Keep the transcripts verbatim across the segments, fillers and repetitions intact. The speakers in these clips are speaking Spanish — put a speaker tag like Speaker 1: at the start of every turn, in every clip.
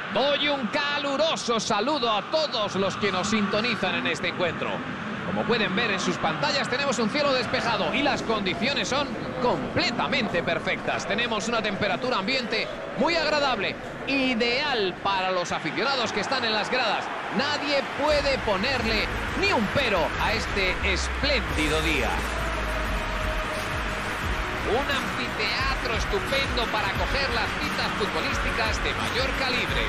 Speaker 1: Doy un caluroso saludo a todos los que nos sintonizan en este encuentro. Como pueden ver en sus pantallas, tenemos un cielo despejado y las condiciones son completamente perfectas. Tenemos una temperatura ambiente muy agradable, ideal para los aficionados que están en las gradas. Nadie puede ponerle ni un pero a este espléndido día. Un anfiteatro estupendo para acoger las citas futbolísticas de mayor calibre.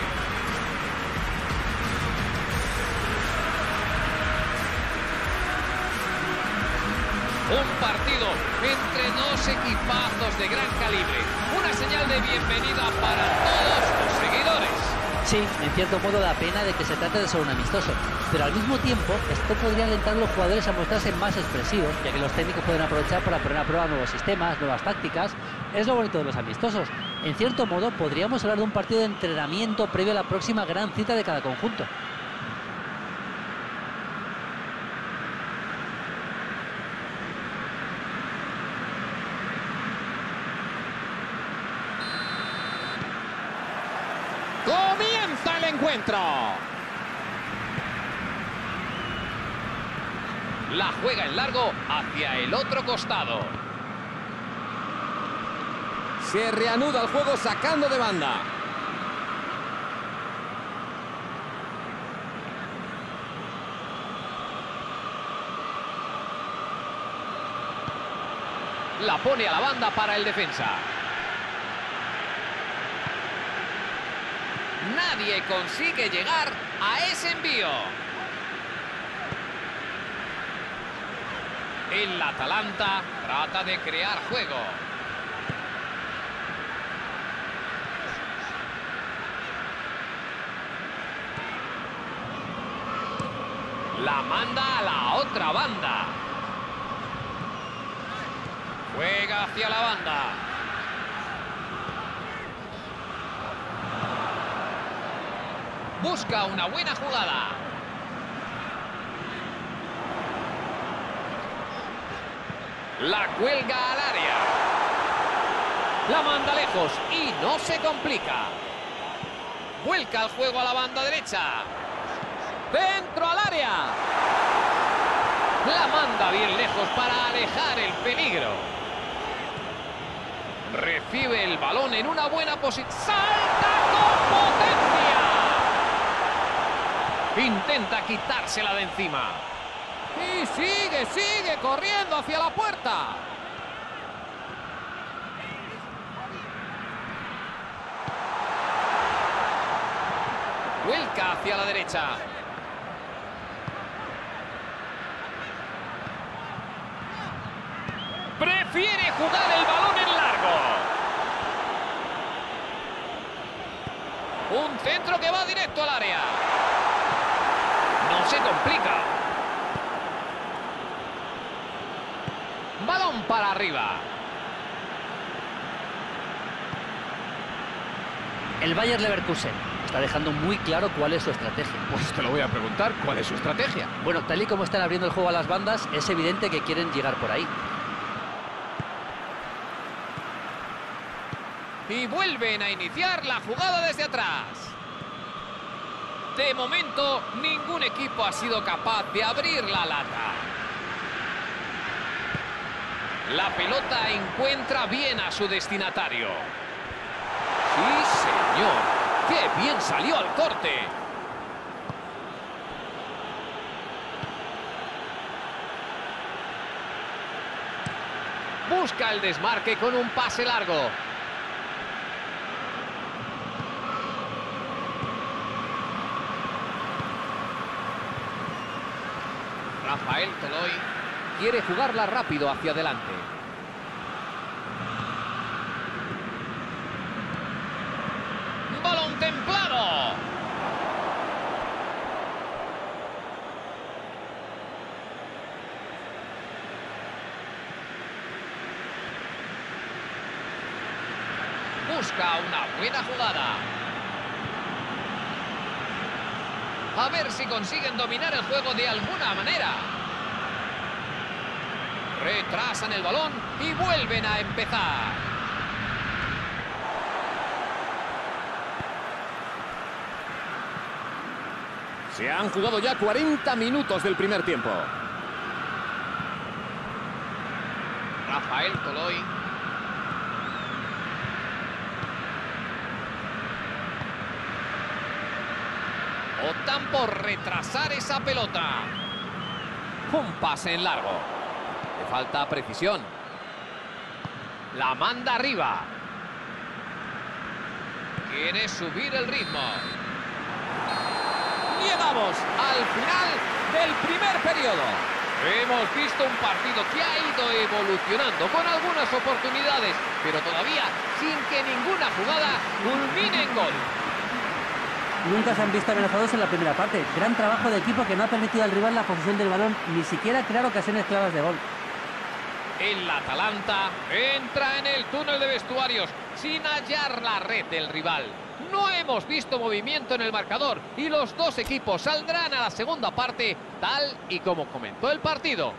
Speaker 1: Un partido entre dos equipazos de gran calibre. Una señal de bienvenida para todos los seguidores.
Speaker 2: Sí, en cierto modo da pena de que se trate de ser un amistoso, pero al mismo tiempo esto podría alentar a los jugadores a mostrarse más expresivos, ya que los técnicos pueden aprovechar para poner a prueba nuevos sistemas, nuevas tácticas. Es lo bonito de los amistosos. En cierto modo podríamos hablar de un partido de entrenamiento previo a la próxima gran cita de cada conjunto.
Speaker 1: ¡Comienza el encuentro! La juega en largo hacia el otro costado.
Speaker 3: Se reanuda el juego sacando de banda.
Speaker 1: La pone a la banda para el defensa. Nadie consigue llegar a ese envío. El Atalanta trata de crear juego. La manda a la otra banda. Juega hacia la banda. Busca una buena jugada. La cuelga al área. La manda lejos y no se complica. Vuelca el juego a la banda derecha. Dentro al área. La manda bien lejos para alejar el peligro. Recibe el balón en una buena posición. ¡Salta con potencia! Intenta quitársela de encima. Y sigue, sigue corriendo hacia la puerta. Vuelca hacia la derecha. Prefiere jugar el balón en largo. Un centro que va directo al área. No se complica. Balón para arriba.
Speaker 2: El Bayer Leverkusen está dejando muy claro cuál es su estrategia.
Speaker 1: Pues te lo voy a preguntar, ¿cuál es su estrategia?
Speaker 2: Bueno, tal y como están abriendo el juego a las bandas, es evidente que quieren llegar por ahí.
Speaker 1: Y vuelven a iniciar la jugada desde atrás. De momento, ningún equipo ha sido capaz de abrir la lata. La pelota encuentra bien a su destinatario. ¡Sí, señor! ¡Qué bien salió al corte! Busca el desmarque con un pase largo. Rafael Toloi quiere jugarla rápido hacia adelante. ¡Balón templado! Busca una buena jugada. A ver si consiguen dominar el juego de alguna manera. Retrasan el balón y vuelven a empezar.
Speaker 3: Se han jugado ya cuarenta minutos del primer tiempo.
Speaker 1: Rafael Toloi. Optan por retrasar esa pelota. Un pase en largo. Le falta precisión. La manda arriba. Quiere subir el ritmo. Llegamos al final del primer periodo. Hemos visto un partido que ha ido evolucionando con algunas oportunidades, pero todavía sin que ninguna jugada culmine en gol.
Speaker 2: Nunca se han visto amenazados en la primera parte. Gran trabajo de equipo que no ha permitido al rival la posesión del balón, ni siquiera crear ocasiones claras de gol.
Speaker 1: El Atalanta entra en el túnel de vestuarios sin hallar la red del rival. No hemos visto movimiento en el marcador y los dos equipos saldrán a la segunda parte tal y como comenzó el partido.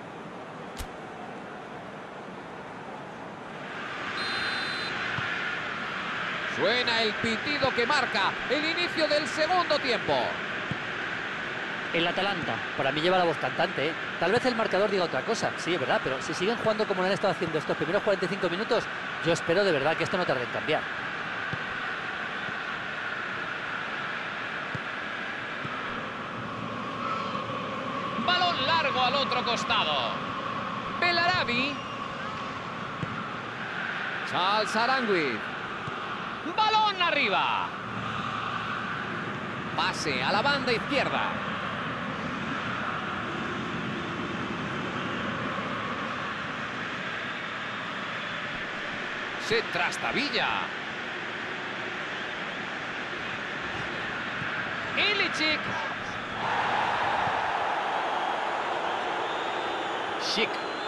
Speaker 1: Suena el pitido que marca el inicio del segundo tiempo.
Speaker 2: El Atalanta, para mí lleva la voz cantante, ¿eh? Tal vez el marcador diga otra cosa, sí, es verdad, pero si siguen jugando como lo han estado haciendo estos primeros cuarenta y cinco minutos, yo espero de verdad que esto no tarde en cambiar.
Speaker 1: Balón largo al otro costado. Belarabi.
Speaker 3: Charles Arangui.
Speaker 1: Balón arriba. Pase a la banda izquierda. Se trastabilla. Ilicic. Schick.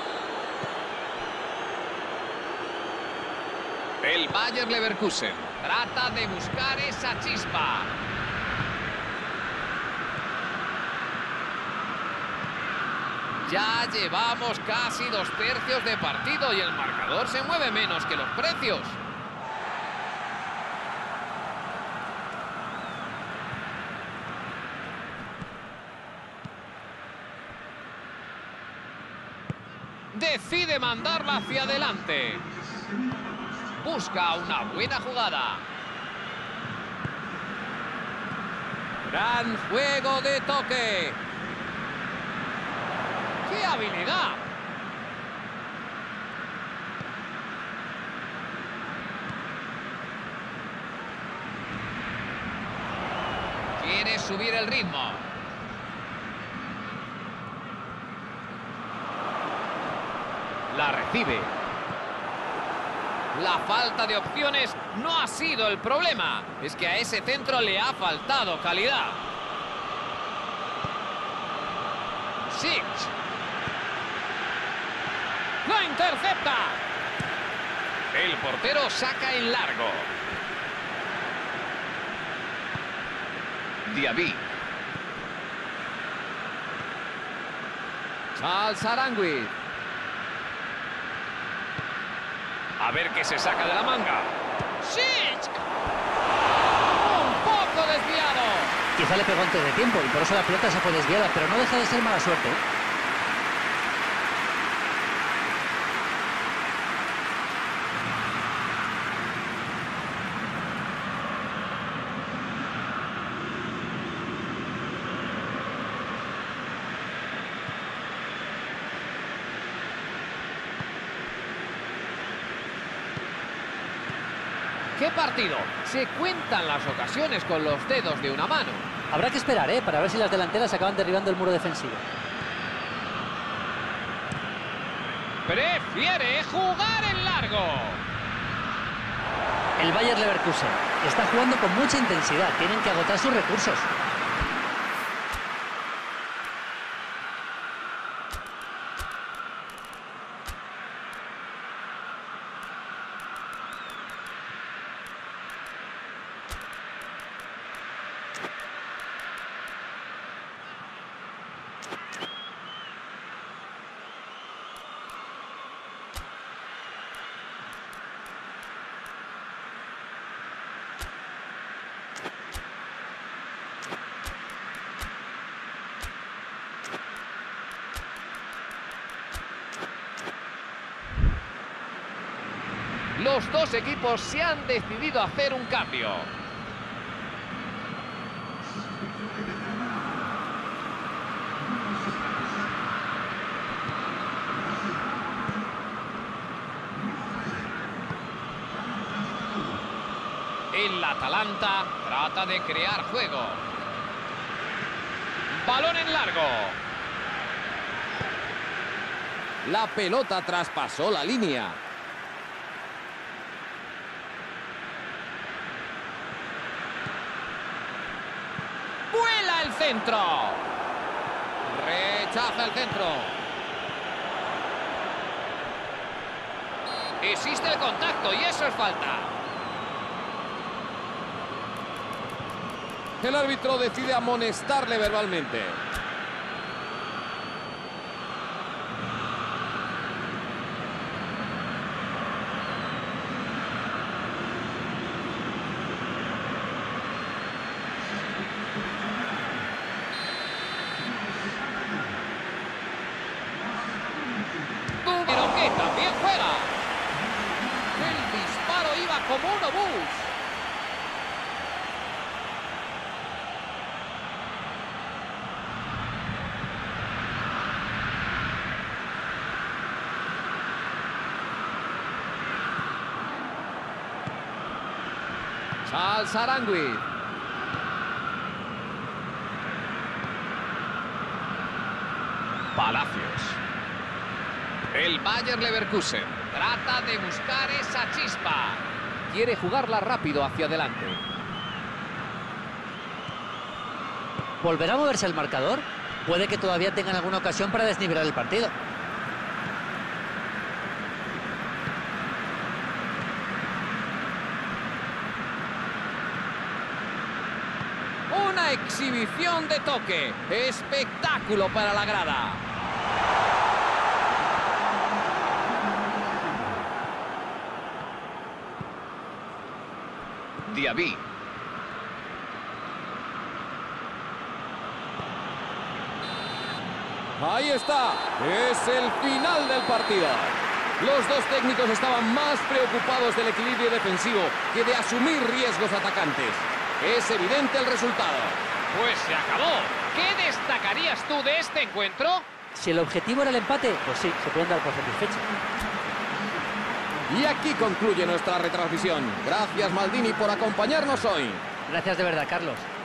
Speaker 1: El Bayer Leverkusen trata de buscar esa chispa. Ya llevamos casi dos tercios de partido y el marcador se mueve menos que los precios. Decide mandarla hacia adelante. Busca una buena jugada. Gran juego de toque. ¡Qué habilidad! Quiere subir el ritmo. La recibe. La falta de opciones no ha sido el problema. Es que a ese centro le ha faltado calidad. Schick. ¡Lo intercepta! El portero saca en largo. Diaby.
Speaker 3: Charles Arangui.
Speaker 1: A ver qué se saca de la manga. ¡Schick! Un poco desviado.
Speaker 2: Quizá le pegó antes de tiempo y por eso la pelota se fue desviada, pero no deja de ser mala suerte, ¿eh?
Speaker 1: ¡Qué partido! Se cuentan las ocasiones con los dedos de una mano.
Speaker 2: Habrá que esperar, ¿eh? Para ver si las delanteras acaban derribando el muro defensivo.
Speaker 1: Prefiere jugar en largo.
Speaker 2: El Bayer Leverkusen está jugando con mucha intensidad. Tienen que agotar sus recursos.
Speaker 1: Los dos equipos se han decidido a hacer un cambio. El Atalanta trata de crear juego. Balón en largo.
Speaker 3: La pelota traspasó la línea.
Speaker 1: ¡Vuela el centro! Rechaza el centro. Existe el contacto y eso es falta.
Speaker 3: El árbitro decide amonestarle verbalmente.
Speaker 1: Pero que también juega. El disparo iba como un obús.
Speaker 3: Charles Aranguiz.
Speaker 1: Palacios. El Bayer Leverkusen trata de buscar esa chispa.
Speaker 3: Quiere jugarla rápido hacia adelante.
Speaker 2: ¿Volverá a moverse el marcador? Puede que todavía tengan alguna ocasión para desnivelar el partido.
Speaker 1: Una exhibición de toque. Espectáculo para la grada. Diaby.
Speaker 3: Ahí está. Es el final del partido. Los dos técnicos estaban más preocupados del equilibrio defensivo que de asumir riesgos atacantes. Es evidente el resultado.
Speaker 1: Pues se acabó. ¿Qué destacarías tú de este encuentro?
Speaker 2: Si el objetivo era el empate, pues sí, se pueden dar por satisfechos.
Speaker 3: Y aquí concluye nuestra retransmisión. Gracias, Maldini, por acompañarnos hoy.
Speaker 2: Gracias de verdad, Carlos.